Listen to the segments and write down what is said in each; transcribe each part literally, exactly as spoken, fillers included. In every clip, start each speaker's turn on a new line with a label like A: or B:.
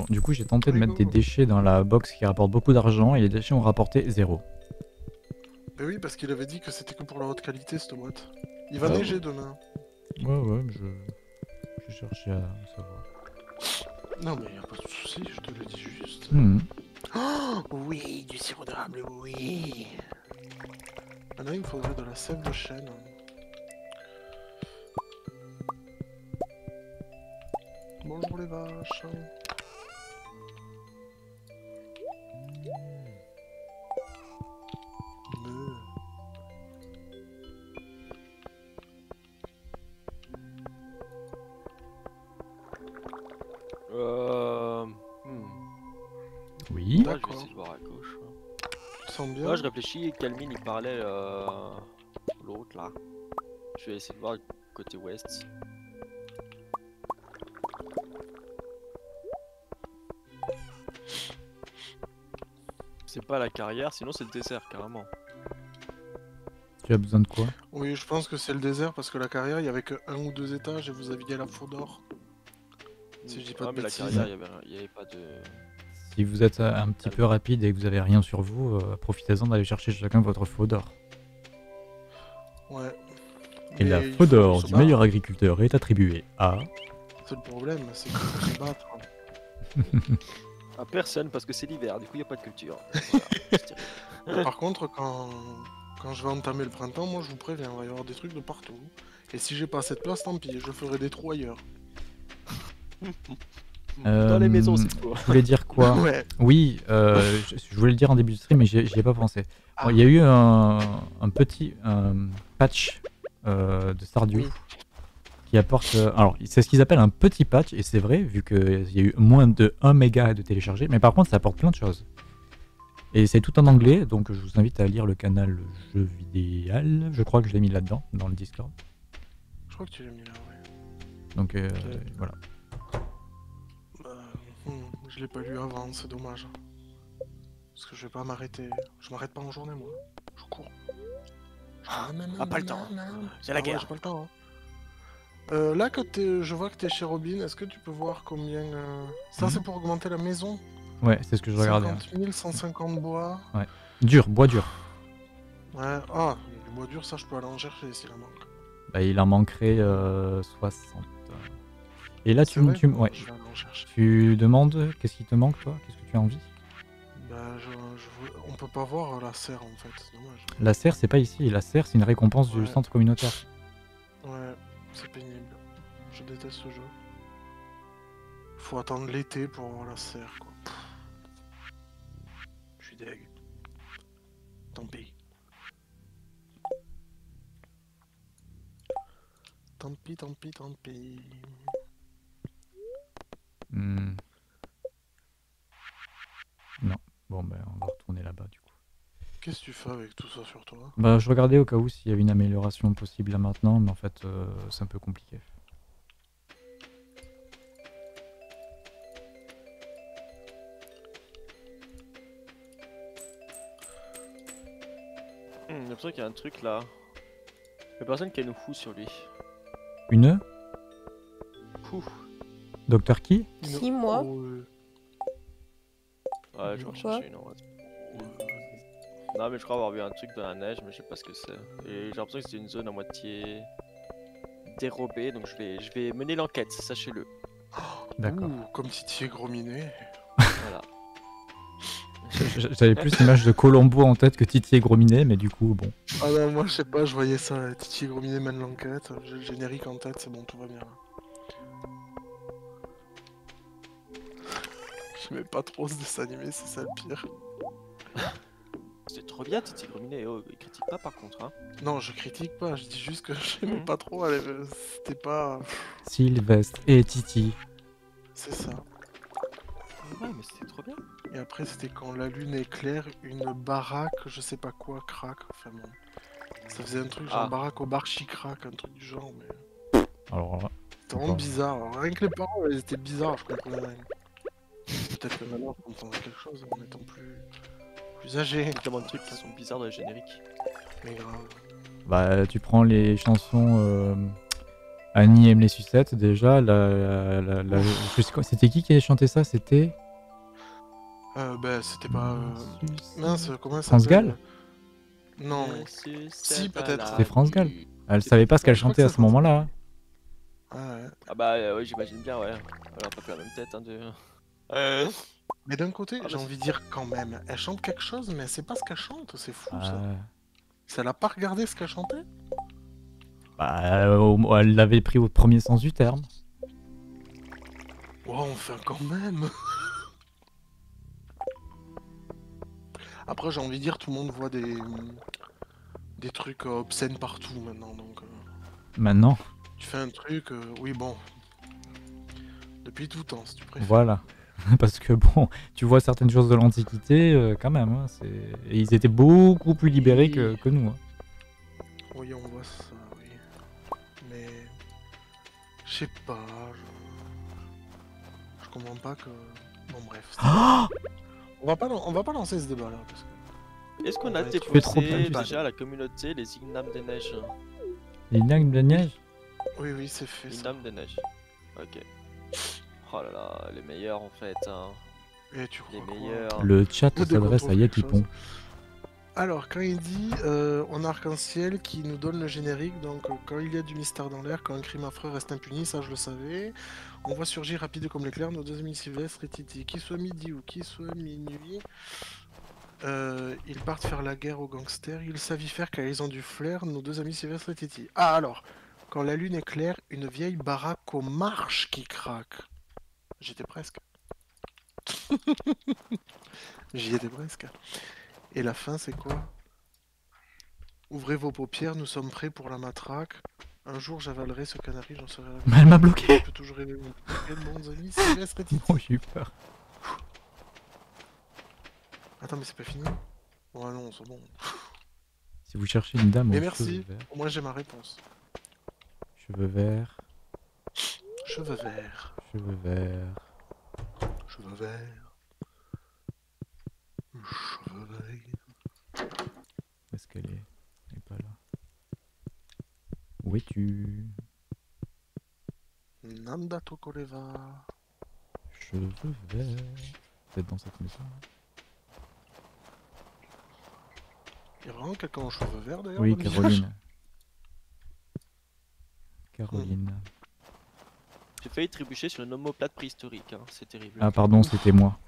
A: Du coup, j'ai tenté de mettre des
B: Rigolo.
A: déchets dans la box qui rapporte beaucoup d'argent et les déchets ont rapporté zéro.
B: Mais oui, parce qu'il avait dit que c'était que pour la haute qualité cette boîte. Il va
A: Ah
B: neiger
A: ouais.
B: demain.
A: Ouais, ouais, je, je cherchais à savoir.
B: Non, mais y a pas de souci, je te le dis juste.
A: Mmh.
B: Oh, oui, du sirop d'érable, oui. Maintenant, il me faudrait de la sève de chêne. Bonjour les vaches. Me.
C: Euh... Hmm.
A: Oui.
C: Là, je vais
B: D'accord.
C: essayer de voir à gauche. hein.
B: Tu te sens bien?
C: Là, je réfléchis, Calmine il parlait euh... l'autre là. Je vais essayer de voir côté ouest. C'est pas la carrière, sinon c'est le désert carrément.
A: Tu as besoin de quoi?
B: Oui, je pense que c'est le désert parce que la carrière, il y avait que un ou deux étages et vous aviez la four d'or. Si je dis pas
C: Ah,
B: de
C: mais la
B: bêtises.
C: carrière, il y avait, il y avait pas de.
A: Si vous êtes euh, un petit peu rapide et que vous avez rien sur vous, euh, profitez-en d'aller chercher chacun votre faux d'or.
B: Ouais.
A: Et la
B: Mais il
A: faux
B: faut
A: d'or
B: se
A: du
B: battre.
A: meilleur agriculteur est attribuée à...
B: C'est le problème, c'est qu'il faut se battre.
C: À personne parce que c'est l'hiver, du coup il n'y a pas de culture. Voilà, c'est terrible.
B: Par contre, quand... quand je vais entamer le printemps, moi je vous préviens, il va y avoir des trucs de partout. Et si j'ai pas assez de place, tant pis, je ferai des trous ailleurs.
C: Dans les maisons,
A: Euh,
C: c'est quoi?
A: Je voulais dire quoi?
B: Ouais.
A: Oui, euh, je, je voulais le dire en début de stream, mais j'y ai pas pensé.
B: Ah.
A: Bon, il y a eu un, un petit un patch euh, de Stardew
B: Oui.
A: qui apporte... euh, alors, c'est ce qu'ils appellent un petit patch, et c'est vrai, vu qu'il y a eu moins de un méga de télécharger, mais par contre, ça apporte plein de choses. Et c'est tout en anglais, donc je vous invite à lire le canal Jeux Vidéal. Je crois que je l'ai mis là-dedans, dans le Discord.
B: Je crois que tu l'as mis là, ouais.
A: Donc euh,
B: Ok.
A: voilà.
B: Bah, hmm, je l'ai pas lu avant, c'est dommage. Parce que je vais pas m'arrêter. Je m'arrête pas en journée, moi. Je cours.
C: Ah, pas le temps. C'est la
B: Ah ouais,
C: guerre.
B: j'ai pas le temps. Hein. Euh, là, que t'es- je vois que t'es chez Robin, est-ce que tu peux voir combien... euh, Ça,
A: Mhm.
B: c'est pour augmenter la maison.
A: Ouais, c'est ce que je regardais.
B: cinquante mille, cent cinquante bois.
A: Ouais. Dur, bois dur.
B: Ouais, ah, le bois dur, ça, je peux aller en chercher s'il en manque.
A: Bah, il en manquerait euh, soixante. Et là,
B: C'est
A: tu, me-
B: vrai
A: tu, me- ouais,
B: Je vais aller en chercher.
A: tu demandes qu'est-ce qui te manque, toi? Qu'est-ce que tu as envie?
B: Bah, je, je veux- on peut pas voir la serre, en fait, c'est dommage.
A: La serre, c'est pas ici. La serre, c'est une récompense du
B: Ouais.
A: centre communautaire.
B: Ouais, c'est pénible. Je déteste ce jeu. Faut attendre l'été pour avoir la serre, quoi. Pff. Je suis deg. Tant pis. Tant pis, tant pis, tant pis.
A: Hmm. Non. Bon, ben, on va retourner là-bas, du coup.
B: Qu'est-ce que tu fais avec tout ça sur toi?
A: Bah, je regardais au cas où s'il y avait une amélioration possible là maintenant, mais en fait, euh, c'est un peu compliqué.
C: Hum, J'ai l'impression qu'il y a un truc là. Il y a personne qui a une fou sur lui.
A: Une
C: Fou.
A: Docteur qui?
D: Si, moi.
B: Oh, euh,
C: Ouais, je vais en
D: Quoi?
C: chercher une. ouais. Non, mais je crois avoir vu un truc dans la neige, mais je sais pas ce que c'est. Et j'ai l'impression que c'était une zone à moitié dérobée, donc je vais, je vais mener l'enquête, sachez-le.
A: D'accord.
B: ouh, comme Titi est gros minet.
C: Voilà.
A: J'avais plus l'image de Colombo en tête que Titi et Grominet, mais du coup, bon.
B: Ah non, moi je sais pas, je voyais ça, Titi et gros minet mène l'enquête, j'ai le générique en tête, c'est bon, tout va bien. J'aimais pas trop ce dessin animé, c'est ça le pire.
C: C'est trop bien, Titi Grominet. Oh, il critique pas par contre, hein.
B: Non, je critique pas, je dis juste que j'aimais
C: Mhm.
B: pas trop, elle, euh, c'était pas...
A: Sylvestre et Titi.
B: C'est ça.
C: Ouais, mais c'était trop bien.
B: Et après, c'était quand la lune éclaire, une baraque, je sais pas quoi, craque. Enfin bon. Ça faisait un truc genre
C: Ah.
B: baraque au bar craque, un truc du genre, mais.
A: Alors là,
B: C'était vraiment
A: Bon.
B: bizarre. Alors, rien que les paroles, elles étaient bizarres, je comprenais rien. Peut-être que maintenant, je comprendrai quelque chose en étant plus. plus âgé.
C: Il y a tellement de trucs qui sont bizarres dans les génériques.
B: Mais grave.
A: bah, tu prends les chansons euh, Annie aime les sucettes déjà. La, la, la, la- je sais quoi, c'était qui qui avait chanté ça? C'était
B: Euh, bah, c'était pas. euh,
A: Sucette.
B: Mince, comment ça
A: France
B: s'appelle?
A: Gall?
B: Non.
C: Les sucettes
B: Si,
C: à
B: peut-être.
C: la
A: C'était France Gall.
C: vie.
A: Elle
C: C'est
A: savait pas ce
C: pas-
A: qu'elle
B: je crois que
A: chantait à
B: c'est
A: ce moment-là. hein.
B: Ah ouais.
C: Ah bah euh, oui, j'imagine bien, ouais. Elle a pas pris la même tête, hein, de... Euh...
B: Mais d'un côté,
C: Ah,
B: j'ai
C: bah,
B: envie de dire quand même, elle chante quelque chose, mais c'est pas ce qu'elle chante, c'est fou ça.
A: Ah,
B: Ça l'a pas regardé ce qu'elle chantait?
A: bah, euh, au- elle l'avait pris au premier sens du terme.
B: Oh, enfin quand même. Après, j'ai envie de dire, tout le monde voit des des trucs euh, obscènes partout maintenant, donc euh,
A: Maintenant,
B: tu fais un truc, euh, oui bon, depuis tout temps, si tu préfères.
A: voilà. Parce que bon, tu vois certaines choses de l'Antiquité, euh, quand même. hein, c'est... Et ils étaient beaucoup plus libérés que,
B: Oui.
A: que nous. hein.
B: Oui, on voit ça, oui. Mais je sais pas, je... je comprends pas que. Bon bref. c'est- on va pas, lan- on va pas lancer ce débat là. Parce que...
C: Est-ce qu'on
B: On
C: a
B: va être-
A: fais trop
C: déposé
A: plein de
C: déjà à la communauté les Ignames des Neiges?
A: Les Nagnes de neige?
B: Oui, oui, c'est fait. Ça.
C: Ignames des Neiges. Ok. Oh là là, les meilleurs en fait. Hein.
B: Et tu
C: Les
B: crois quoi
C: meilleurs.
A: Le chat
B: Dès qu'on
A: s'adresse
B: trouve
A: à
B: quelque
A: Yakipon.
B: chose. Alors, quand il dit euh, on a arc-en-ciel qui nous donne le générique, donc euh, quand il y a du mystère dans l'air, quand un crime affreux reste impuni, ça je le savais. On voit surgir rapide comme l'éclair nos deux amis Sylvestre et Titi. Qu'il soit midi ou qu'il soit minuit, euh, ils partent faire la guerre aux gangsters. Ils savent y faire car ils ont du flair, nos deux amis Sylvestre et Titi. Ah alors, quand la lune est claire, une vieille baraque aux marches qui craque. J'étais presque. J'y étais presque. Et la fin, c'est quoi? Ouvrez vos paupières, nous sommes prêts pour la matraque. Un jour, j'avalerai ce canari, j'en serai ravi.
A: Mais elle m'a bloqué.
B: Je peux toujours aimer mon quel bons amis, Sylvestre et Titi.
A: Oh, j'ai eu peur.
B: Attends, mais c'est pas fini? Oh non, c'est bon.
A: Si vous cherchez une dame
B: Mais
A: aux
B: merci,
A: cheveux verts,
B: au moins j'ai ma réponse.
A: cheveux verts,
B: Cheveux verts,
A: cheveux verts.
B: cheveux verts, cheveux verts.
A: Où est-ce qu'elle est? Elle est pas là. Où es-tu?
B: Nanda Tokoleva.
A: Cheveux verts. Peut-être dans cette maison.
B: Il y a vraiment quelqu'un aux cheveux verts d'ailleurs?
A: Oui,
B: dans le village
A: Caroline. Caroline.
C: J'ai failli trébucher sur une omoplate préhistorique, hein. C'est terrible.
A: Ah, pardon, c'était moi.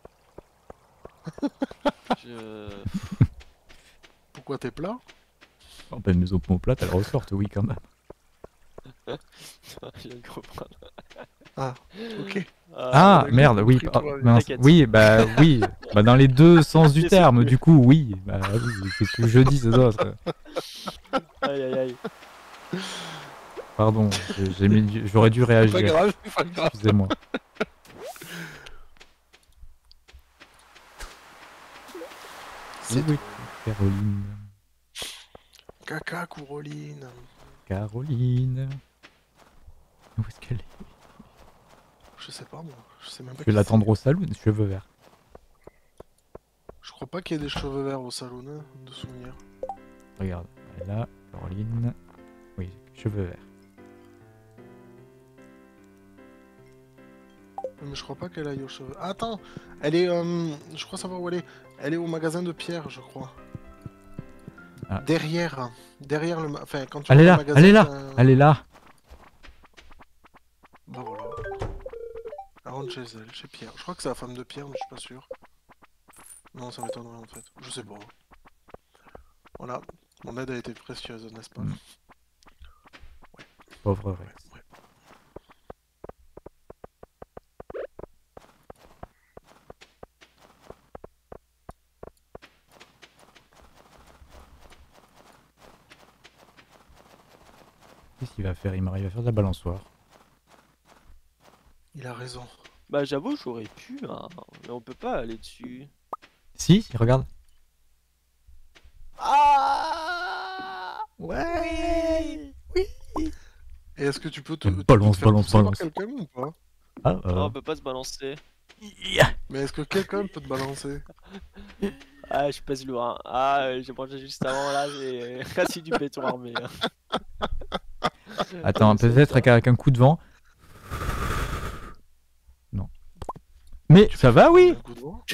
C: Je...
B: Pourquoi t'es plat?
A: Oh, ben, mes omoplates, elles ressortent, oui, quand même.
C: Je viens de comprendre.
B: Ah, ok.
A: Ah,
B: avec
A: merde,
B: le
A: oui,
B: prix,
A: ah,
B: toi,
A: mince.
C: t'inquiète.
A: Oui, bah oui, bah dans les deux sens du
C: C'est
A: terme,
C: sûr.
A: du coup, oui. Bah oui, qu'est-ce que je dis, ces autres?
C: Aïe aïe aïe.
A: Pardon, j'ai- j'ai mis- j'aurais dû
B: Pas
A: réagir.
B: grave, pas grave.
A: Excusez-moi.
B: C'est
A: Oui, oui,
B: tout.
A: Caroline.
B: Caca, Couroline.
A: Caroline. Où est-ce qu'elle est?
B: Je sais pas moi, je sais même pas
A: Je vais
B: qui
A: l'attendre au salon, cheveux verts.
B: c'est. Je crois pas qu'il y ait des cheveux verts au salon, hein, de souvenir.
A: Regarde, elle est là, Caroline. Oui, cheveux verts.
B: Mais je crois pas qu'elle aille aux cheveux. Ah, attends, elle est. euh, je crois savoir où elle est. Elle est au magasin de Pierre, je crois.
A: Ah.
B: Derrière. Derrière le. ma- Enfin, quand tu
A: Elle est
B: vas
A: là,
B: au magasin,
A: elle est là,
B: t'as-
A: elle est là.
B: Bah voilà. Elle rentre chez elle, chez Pierre. Je crois que c'est la femme de Pierre, mais je suis pas sûr. Non, ça m'étonnerait en fait. Je sais pas. Voilà. Mon aide a été précieuse, n'est-ce pas?
A: Mm. Pauvre
B: Ouais,
A: Rex.
B: ouais.
A: Qu'est-ce qu'il va faire? Il m'arrive à faire de la balançoire.
B: Il a raison.
C: Bah j'avoue j'aurais pu, hein. Mais on peut pas aller dessus.
A: Si, si, regarde.
C: Ah
A: Ouais.
B: Et est-ce que tu peux te,
A: Euh,
B: tu peux te
A: balance,
B: faire
A: balance,
B: pousser par
A: balance.
B: quelqu'un ou pas?
A: Ah,
C: Non,
A: euh...
C: on peut pas se balancer.
B: Mais est-ce que quelqu'un peut te balancer?
C: Ah, je pèse lourd. Hein. Ah, euh, j'ai mangé juste avant là, j'ai rassis du béton armé. hein.
A: Attends, peut-être avec un coup de vent. Non. Mais ça va, oui.
B: Un coup de vent.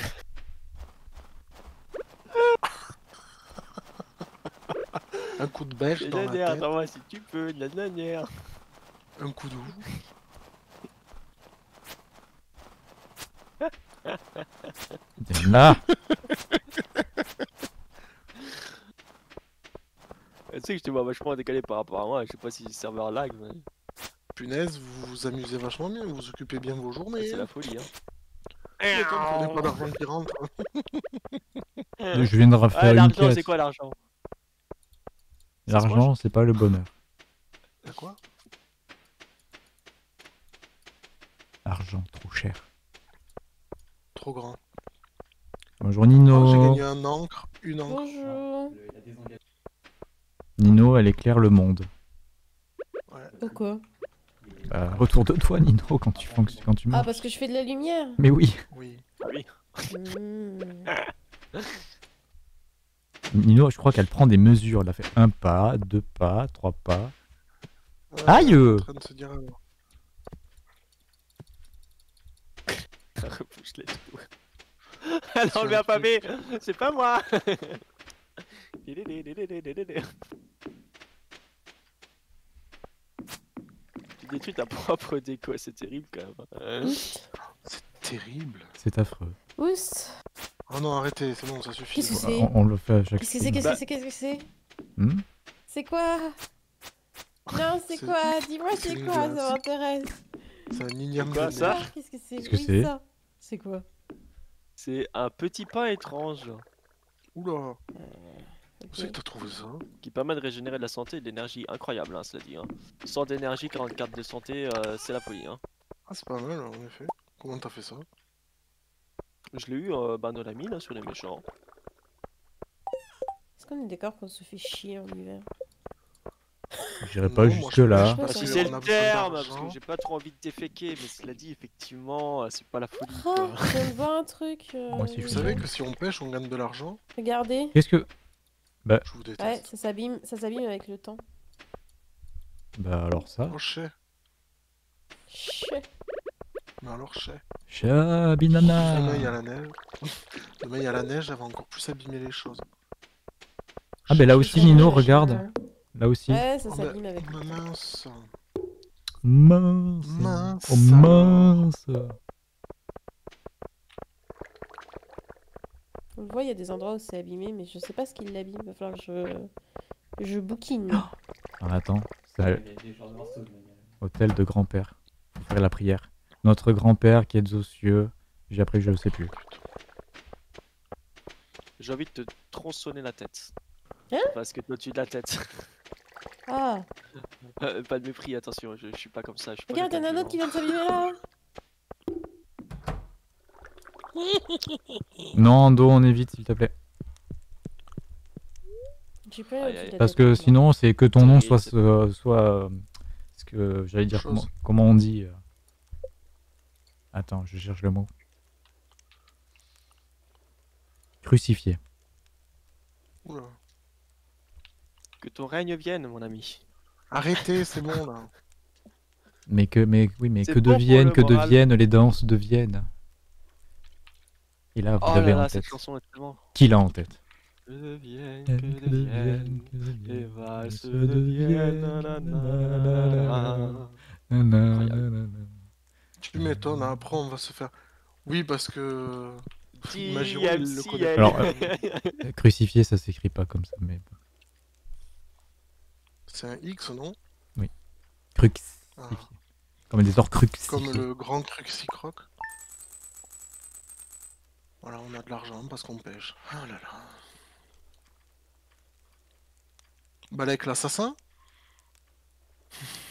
B: Un coup de bêche dans la
C: Nanère,
B: tête.
C: attends-moi si tu peux, de la nanère.
B: Un coup d'eau.
A: T'es là.
C: Tu sais que je te vois vachement décalé par rapport à moi, je sais pas si le serveur lag, mais
B: Punaise, vous vous amusez vachement bien, vous vous occupez bien de vos journées.
C: c'est
B: hein.
C: la folie. Hein.
B: Tu m'étonnes qu'on ait pas d'argent qui rentre.
A: Je viens de refaire
C: Ouais,
A: une
C: l'argent,
A: quête.
C: c'est quoi l'argent?
A: L'argent, c'est pas le bonheur.
B: Y'a quoi?
A: L'argent, trop cher.
B: Trop grand.
A: Bonjour
B: Oh, j'ai
A: Nino.
B: gagné un encre, une encre.
D: Bonjour.
A: Nino, elle éclaire le monde.
B: Ouais.
D: Pourquoi?
A: Bah, autour de toi, Nino, quand tu fonctionnes, quand tu
D: Ah,
A: marches.
D: parce que je fais de la lumière.
A: Mais oui.
B: Oui.
C: Ah oui.
D: Hmm.
A: Nino, je crois qu'elle prend des mesures. Elle a fait un pas, deux pas, trois pas.
B: Ouais,
A: Aïe.
B: elle est en train de se dire, alors.
C: Repousse les tout. Elle a enlevé un pavé. C'est pas moi. Tu détruis ta propre déco, c'est terrible quand même.
B: C'est terrible.
A: C'est affreux.
D: Oust.
B: Oh non, arrêtez, c'est bon, ça suffit.
D: Qu'est-ce que
A: Bah,
D: c'est?
A: on, on le fait à chaque
D: Qu'est-ce que c'est?
A: stream.
D: Qu'est-ce
C: Bah-
D: que c'est? Qu'est-ce que c'est?
A: Hmm
D: C'est quoi? Non, c'est
B: C'est-
D: quoi? Dis-moi
B: c'est
D: c'est
B: une
D: quoi? Ça
B: glace.
D: m'intéresse.
B: C'est un igname
C: quoi,
B: de
C: ça
B: neige.
D: Ah, qu'est-ce que c'est?
A: Qu'est-ce que
D: Oui,
A: c'est?
D: ça. C'est quoi?
C: C'est un petit pain étrange
B: Oula, où
D: Ok.
B: c'est que t'as trouvé ça?
C: qui permet de régénérer de la santé et de l'énergie incroyable, hein, cela dit. Hein. cent d'énergie, quarante cartes de santé, euh, c'est la folie. Hein.
B: Ah, c'est pas mal, en effet. Comment t'as fait ça?
C: Je l'ai eu euh, bah, dans la mine hein, sur les méchants.
D: Est-ce qu'on est d'accord qu'on se fait chier en hiver?
A: J'irai pas
B: Non, moi,
A: jusque
B: je
A: là.
B: pêche
C: Ah,
B: parce
C: si
B: qu'on
C: c'est
B: a
C: le
B: besoin
C: terme, parce
B: d'argent.
C: que j'ai pas trop envie de déféquer, mais cela dit, effectivement, euh, c'est pas la folie.
D: Oh,
C: Quoi.
D: je viens de voir un truc. euh,
A: Moi aussi, je
B: Vous
A: suis
B: savez
A: bien.
B: que si on pêche, on gagne de l'argent?
D: Regardez.
A: Qu'est-ce que.
B: Je vous
D: Ouais,
B: déteste.
D: ça s'abîme, ça s'abîme avec le temps.
A: Bah alors ça.
B: Oh, je sais.
D: Chut.
B: Mais alors, je sais.
A: Chat,
B: Demain, il y a
A: binana.
B: la neige. Demain, il y a la neige, elle va encore plus abîmer les choses.
A: Ah, ben là
B: Je-
A: aussi,
B: je-
A: Nino,
D: Ouais,
A: regarde. Là aussi.
D: Ouais, ça
B: Oh,
D: s'abîme
B: mais-
D: avec le
B: mais
D: temps.
B: mince.
A: Mince.
B: Mince.
A: Oh mince.
D: On le voit, il y a des endroits où c'est abîmé, mais je sais pas ce qui l'abîme. Il va falloir que je. Je bouquine.
A: Ah, attends. C'est hôtel de grand-père. Faut faire la prière. Notre grand-père qui est aux cieux. J'ai appris, je sais plus.
C: J'ai envie de te tronçonner la tête.
D: Hein
C: Parce que t'es au-dessus de la tête.
D: Ah,
C: Euh, pas de mépris, attention, je, je suis pas comme ça. Je suis pas
D: regarde, il y en a un
C: quelqu'un
D: autre qui
C: de
D: vient de s'abîmer là.
A: Non, Ando, on évite, s'il te plaît.
D: J'ai pas
C: Aïe,
D: au-dessus de
C: aïe.
D: la
A: Parce
D: tête,
A: que
D: moi.
A: sinon, c'est que ton nom
C: C'est-
A: soit.
C: c'est-
A: euh, soit euh, ce que j'allais dire.
B: Chose.
A: Comment, comment on dit euh. Attends, je cherche le mot. Crucifié.
B: Oula.
C: Que ton règne vienne, mon ami.
B: Arrêtez, c'est bon là.
A: Mais que, mais oui, mais
C: C'est
A: que
C: bon pour
A: deviennent,
C: le
A: que
C: moral.
A: deviennent les danses de Vienne. Et là, vous
C: Oh
A: avez
C: là
A: en
C: là, cette
A: tête.
C: chanson est tellement.
A: Qui l'a en tête?
C: Que devienne, que devienne. Les valses de Vienne. nanana.
B: Tu m'étonnes, après on va se faire. Oui, parce que. Magiro, il le
C: T M C,
B: connaît.
A: Alors, euh, Crucifié, ça s'écrit pas comme ça, mais bon.
B: C'est un X, non?
A: Crucifié.
B: Ah,
A: Comme des ors crucifiés.
B: Comme le grand Cruxicroc. Voilà, on a de l'argent parce qu'on pêche. Ah là là. Balek l'assassin?